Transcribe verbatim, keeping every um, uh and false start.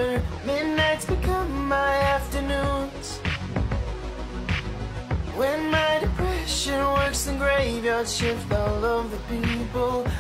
colder. Midnights become my afternoons. When my depression works the graveyard shift, all of the people